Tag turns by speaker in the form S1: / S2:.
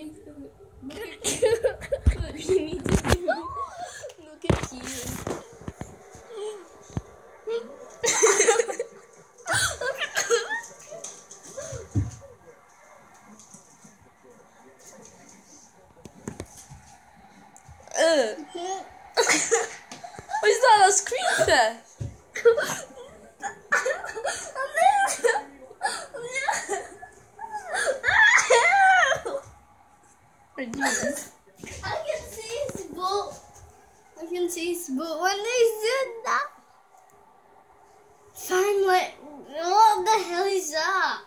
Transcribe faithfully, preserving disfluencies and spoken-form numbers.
S1: face. Look at you. Look, you need to see me. Look at you. Ugh. What is that? That's creepy.
S2: I can see his boat. I can see his boat when they did that. Finally, what the hell is that?